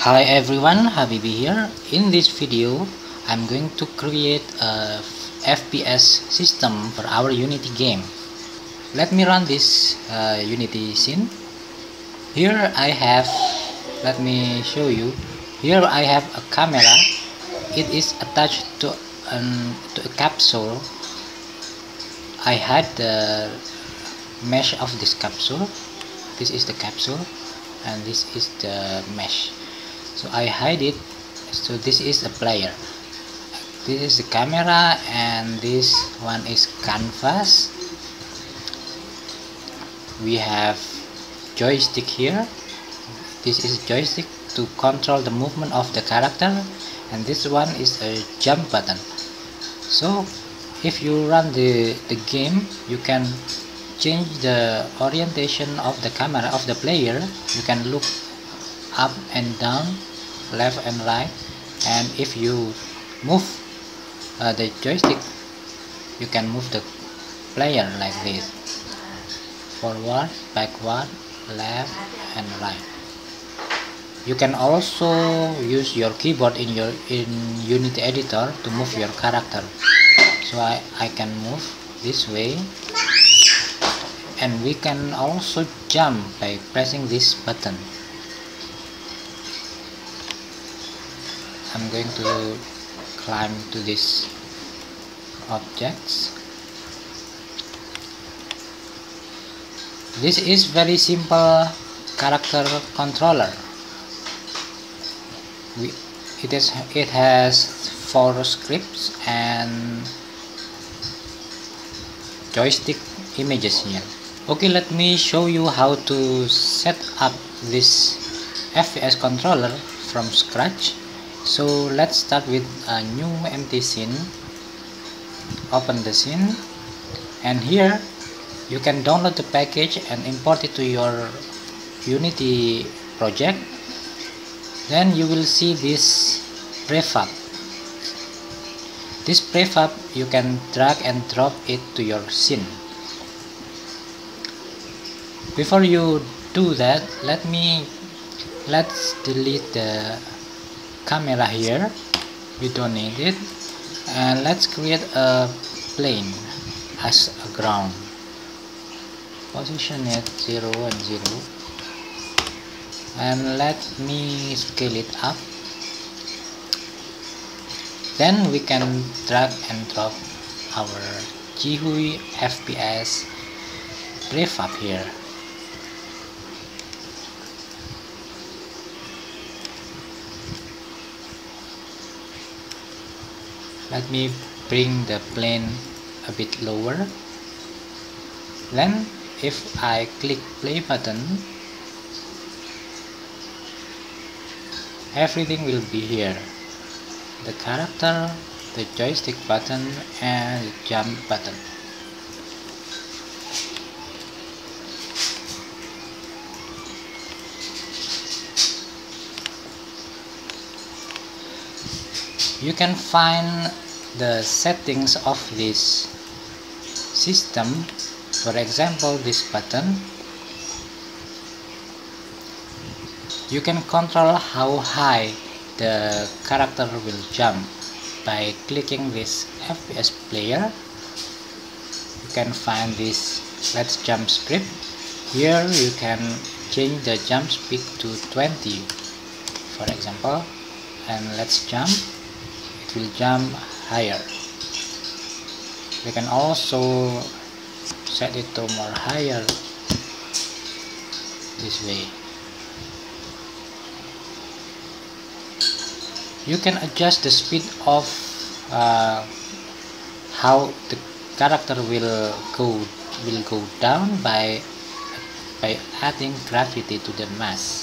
Hi everyone, Habibi here. In this video, I'm going to create a FPS system for our Unity game. Let me run this Unity scene. Here I have, let me show you. Here I have a camera. It is attached to a capsule. I had the mesh of this capsule. This is the capsule and this is the mesh. So I hide it. So this is a player, this is the camera, and this one is canvas. We have joystick here. This is joystick to control the movement of the character, and this one is a jump button. So if you run the game, you can change the orientation of the camera of the player. You can look up and down, left and right, and if you move the joystick, you can move the player like this: forward, backward, left and right. You can also use your keyboard in Unity editor to move your character. So I can move this way, and we can also jump by pressing this button. I'm going to climb to these objects. This is very simple character controller. It has 4 scripts and joystick images here. Okay, let me show you how to set up this FPS controller from scratch. So let's start with a new empty scene. Open the scene, and here you can download the package and import it to your Unity project. Then you will see this prefab. This prefab you can drag and drop it to your scene. Before you do that, let's delete the camera here. We don't need it, and let's create a plane as a ground. Position it 0 and 0, and let me scale it up. Then we can drag and drop our GUI FPS prefab here. Let me bring the plane a bit lower. Then if I click play button, everything will be here: the character, the joystick button, and the jump button. You can find the settings of this system. For example, this button, you can control how high the character will jump by clicking this FPS player. You can find this let's jump script. Here you can change the jump speed to 20, for example, and let's jump. It will jump higher. We can also set it to more higher this way. You can adjust the speed of how the character will go down by adding gravity to the mass.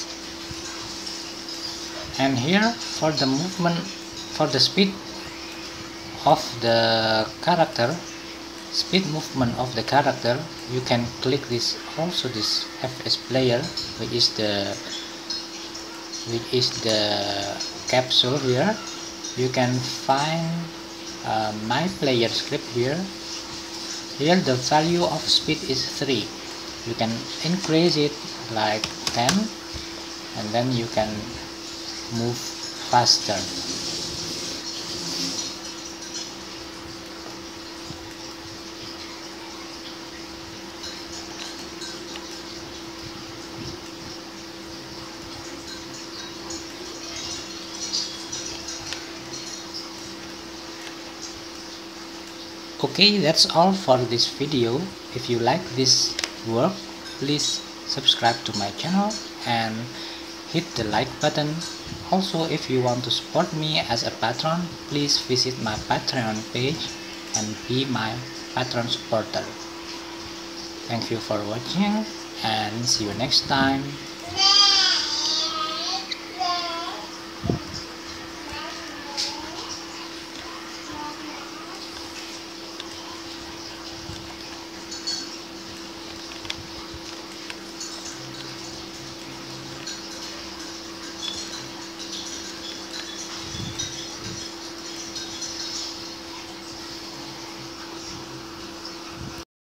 And here for the movement, for the speed of the character, speed movement of the character, you can click this FPS player, which is the capsule here. You can find my player script here. Here the value of speed is 3. You can increase it like 10, and then you can move faster. Okay, that's all for this video. If you like this work, please subscribe to my channel and hit the like button. Also, if you want to support me as a patron, please visit my Patreon page and be my patron supporter. Thank you for watching and see you next time.